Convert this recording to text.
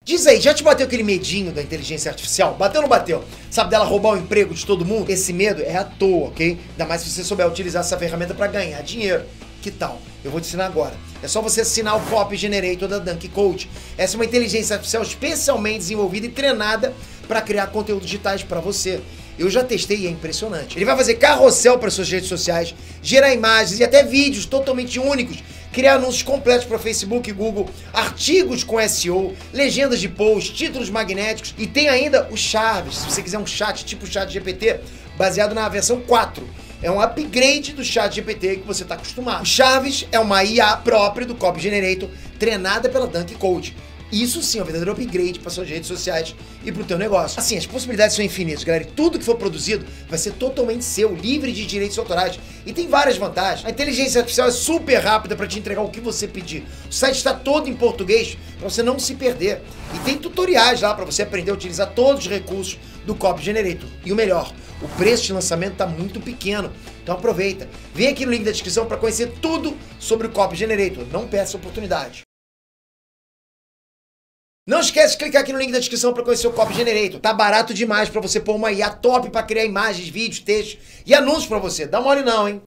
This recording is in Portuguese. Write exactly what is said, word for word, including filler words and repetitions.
Diz aí, já te bateu aquele medinho da inteligência artificial? Bateu ou não bateu? Sabe dela roubar o emprego de todo mundo? Esse medo é à toa, ok? Ainda mais se você souber utilizar essa ferramenta para ganhar dinheiro. Que tal? Eu vou te ensinar agora. É só você assinar o Copy Generator da Dunk Code. Essa é uma inteligência artificial especialmente desenvolvida e treinada para criar conteúdos digitais para você. Eu já testei e é impressionante. Ele vai fazer carrossel para suas redes sociais, gerar imagens e até vídeos totalmente únicos, criar anúncios completos para Facebook e Google, artigos com S E O, legendas de post, títulos magnéticos e tem ainda o Chaves, se você quiser um chat tipo o Chat G P T, baseado na versão quatro. É um upgrade do Chat G P T que você está acostumado. O Chaves é uma I A própria do Copy Generator, treinada pela Dunk Code. Isso sim é um verdadeiro upgrade para suas redes sociais e para o teu negócio. Assim, as possibilidades são infinitas, galera. E tudo que for produzido vai ser totalmente seu, livre de direitos autorais. E tem várias vantagens. A inteligência artificial é super rápida para te entregar o que você pedir. O site está todo em português para você não se perder. E tem tutoriais lá para você aprender a utilizar todos os recursos do Copy Generator. E o melhor, o preço de lançamento está muito pequeno. Então aproveita. Vem aqui no link da descrição para conhecer tudo sobre o Copy Generator. Não perca essa oportunidade. Não esquece de clicar aqui no link da descrição para conhecer o Copy Generator. Tá barato demais para você pôr uma I A top para criar imagens, vídeos, textos e anúncios para você. Dá mole não, hein?